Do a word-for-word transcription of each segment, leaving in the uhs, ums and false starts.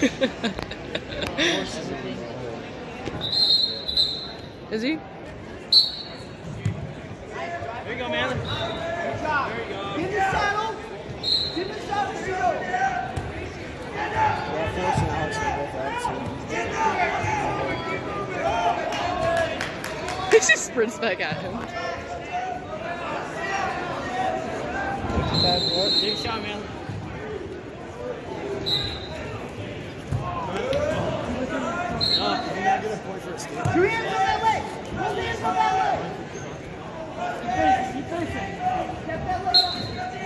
Is he? There you go, man. Good job. There you go. Get the saddle. Get the saddle, Cito. Yeah, Forrest and Alex are both out. She sprints back at him. Big shot, man. Two hands on that leg! Hold hands on that leg. Keep facing. Keep facing. Step that leg up.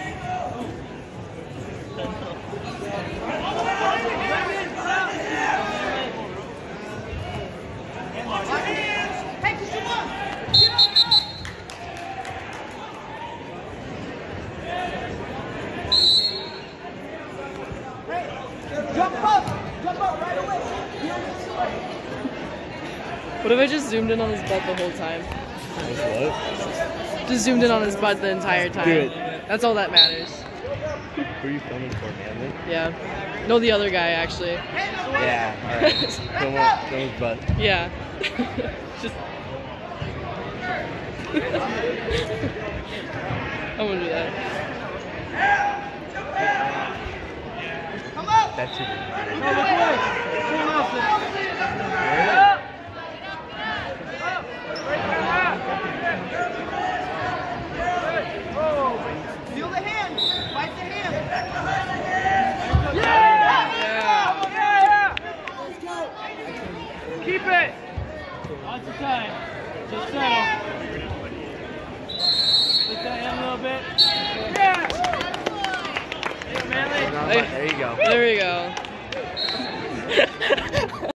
Hey, just come on. Get up. Hey, jump up. Jump up right away. What if I just zoomed in on his butt the whole time? What? Just zoomed in on his butt the entire time. Do it. That's all that matters. Who are you filming for, Manly? Yeah. No, the other guy actually. Yeah, alright. Film up, film his butt. Yeah. Just. I'm gonna do that. Come up. That's it. No, look away. Someone else is. Feel the hand. Fight the hand. Yeah! Yeah! Yeah! Keep it. Lots of time. Just settle. Lift that hand a little bit. Yeah! Hey, Manly. There you go. There we go.